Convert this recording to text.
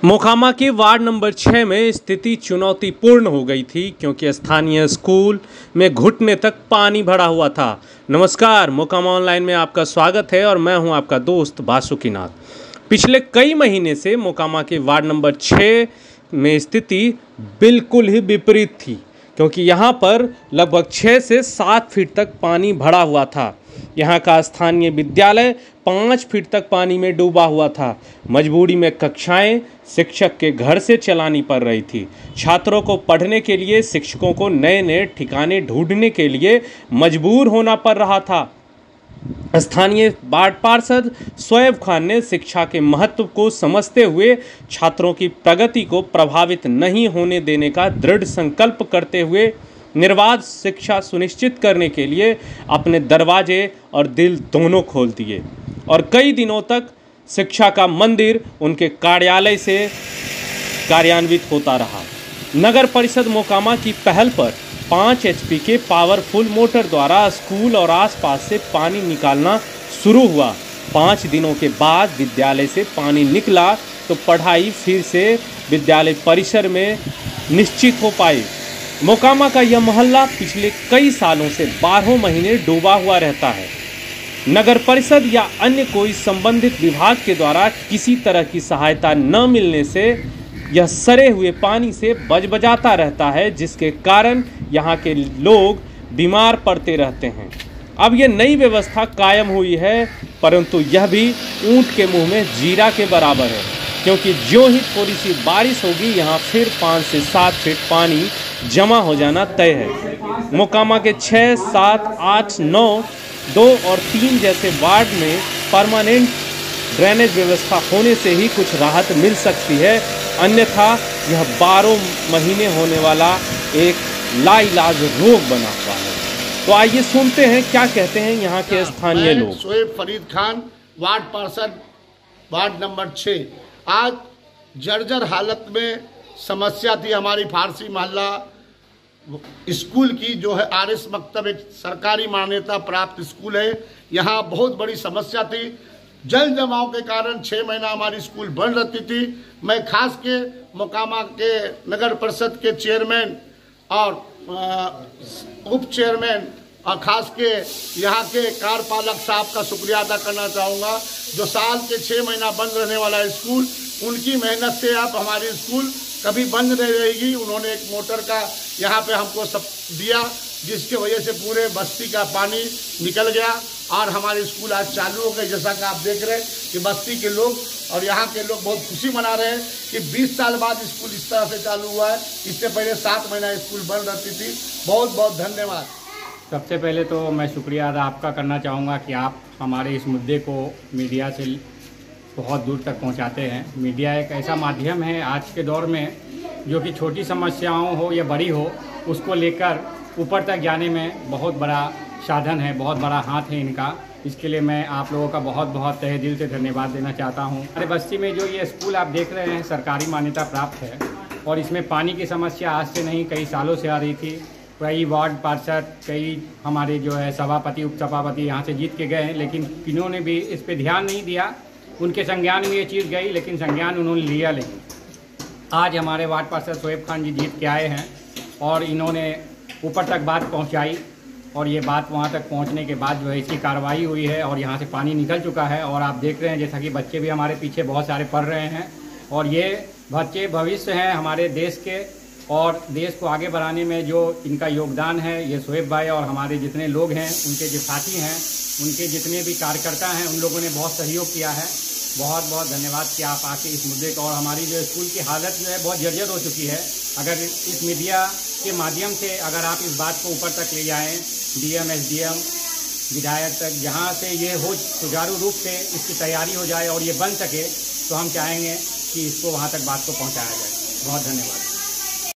मोकामा के ward number 6 में स्थिति चुनौतीपूर्ण हो गई थी क्योंकि स्थानीय स्कूल में घुटने तक पानी भरा हुआ था। नमस्कार, मोकामा ऑनलाइन में आपका स्वागत है और मैं हूं आपका दोस्त बासुकीनाथ। पिछले कई महीने से मोकामा के वार्ड नंबर 6 में स्थिति बिल्कुल ही विपरीत थी क्योंकि यहां पर लगभग 6 से 7 फीट तक पानी भरा हुआ था। यहाँ का स्थानीय विद्यालय 5 फीट तक पानी में डूबा हुआ था। मजबूरी में कक्षाएं शिक्षक के घर से चलानी पड़ रही थी। छात्रों को पढ़ने के लिए शिक्षकों को नए नए ठिकाने ढूंढने के लिए मजबूर होना पड़ रहा था। स्थानीय वार्ड पार्षद शोएब खान ने शिक्षा के महत्व को समझते हुए छात्रों की प्रगति को प्रभावित नहीं होने देने का दृढ़ संकल्प करते हुए निर्बाध शिक्षा सुनिश्चित करने के लिए अपने दरवाजे और दिल दोनों खोल दिए और कई दिनों तक शिक्षा का मंदिर उनके कार्यालय से कार्यान्वित होता रहा। नगर परिषद मोकामा की पहल पर 5 HP के पावरफुल मोटर द्वारा स्कूल और आसपास से पानी निकालना शुरू हुआ। 5 दिनों के बाद विद्यालय से पानी निकला तो पढ़ाई फिर से विद्यालय परिसर में निश्चित हो पाई। मोकामा का यह मोहल्ला पिछले कई सालों से 12 महीने डूबा हुआ रहता है। नगर परिषद या अन्य कोई संबंधित विभाग के द्वारा किसी तरह की सहायता न मिलने से यह सड़े हुए पानी से बजबजाता रहता है, जिसके कारण यहाँ के लोग बीमार पड़ते रहते हैं। अब यह नई व्यवस्था कायम हुई है, परंतु यह भी ऊंट के मुंह में जीरा के बराबर है क्योंकि जो ही थोड़ी सी बारिश होगी यहाँ फिर 5 से 7 फीट पानी जमा हो जाना तय है। मोकामा के 6, 7, 8, 9, 2 और 3 जैसे वार्ड में परमानेंट ड्रेनेज व्यवस्था होने से ही कुछ राहत मिल सकती है, अन्यथा यह 12 महीने होने वाला एक लाइलाज रोग बना हुआ है। तो आइए सुनते हैं क्या कहते हैं यहाँ के स्थानीय लोग। शोएब फरीद खान, वार्ड पार्षद, वार्ड नंबर 6। आज जर्जर हालत में समस्या थी हमारी फारसी मोहल्ला स्कूल की, जो है RS मकतब एक सरकारी मान्यता प्राप्त स्कूल है। यहाँ बहुत बड़ी समस्या थी। जल जमाव के कारण 6 महीना हमारी स्कूल बंद रहती थी। मैं खास के मोकामा के नगर परिषद के चेयरमैन और उप चेयरमैन और खास के यहाँ के कार्यपालक साहब का शुक्रिया अदा करना चाहूँगा, जो साल के 6 महीना बंद रहने वाला स्कूल, उनकी मेहनत से अब हमारी स्कूल कभी बंद नहीं रहेगी। उन्होंने एक मोटर का यहाँ पे हमको सब दिया, जिसके वजह से पूरे बस्ती का पानी निकल गया और हमारी स्कूल आज चालू हो गई। जैसा कि आप देख रहे हैं कि बस्ती के लोग और यहाँ के लोग बहुत खुशी मना रहे हैं कि 20 साल बाद स्कूल इस तरह से चालू हुआ है। इससे पहले 7 महीना स्कूल बंद रहती थी। बहुत बहुत धन्यवाद। सबसे पहले तो मैं शुक्रिया अदा आपका करना चाहूँगा कि आप हमारे इस मुद्दे को मीडिया से बहुत दूर तक पहुंचाते हैं। मीडिया एक ऐसा माध्यम है आज के दौर में जो कि छोटी समस्याओं हो या बड़ी हो, उसको लेकर ऊपर तक जाने में बहुत बड़ा साधन है, बहुत बड़ा हाथ है इनका। इसके लिए मैं आप लोगों का बहुत बहुत तहे दिल से धन्यवाद देना चाहता हूं। हमारे बस्ती में जो ये स्कूल आप देख रहे हैं सरकारी मान्यता प्राप्त है और इसमें पानी की समस्या आज से नहीं कई सालों से आ रही थी। कई वार्ड पार्षद, कई हमारे जो है सभापति, उप सभापति यहाँ से जीत के गए हैं, लेकिन किन्होंने भी इस पर ध्यान नहीं दिया। उनके संज्ञान में ये चीज़ गई लेकिन संज्ञान उन्होंने लिया। लेकिन आज हमारे वार्ड पार्षद शोएब खान जी जीत के आए हैं और इन्होंने ऊपर तक बात पहुंचाई और ये बात वहां तक पहुंचने के बाद जो है इसकी कार्रवाई हुई है और यहाँ से पानी निकल चुका है। और आप देख रहे हैं जैसा कि बच्चे भी हमारे पीछे बहुत सारे पढ़ रहे हैं और ये बच्चे भविष्य हैं हमारे देश के, और देश को आगे बढ़ाने में जो इनका योगदान है, ये शोएब भाई और हमारे जितने लोग हैं, उनके जो साथी हैं, उनके जितने भी कार्यकर्ता हैं, उन लोगों ने बहुत सहयोग किया है। बहुत बहुत धन्यवाद कि आप आके इस मुद्दे को, और हमारी जो स्कूल की हालत जो है बहुत जर्जर हो चुकी है। अगर इस मीडिया के माध्यम से अगर आप इस बात को ऊपर तक ले जाएँ, DM, SDM, विधायक तक, जहाँ से ये हो सुचारू रूप से इसकी तैयारी हो जाए और ये बन सके, तो हम चाहेंगे कि इसको वहाँ तक बात को पहुँचाया जाए। बहुत धन्यवाद।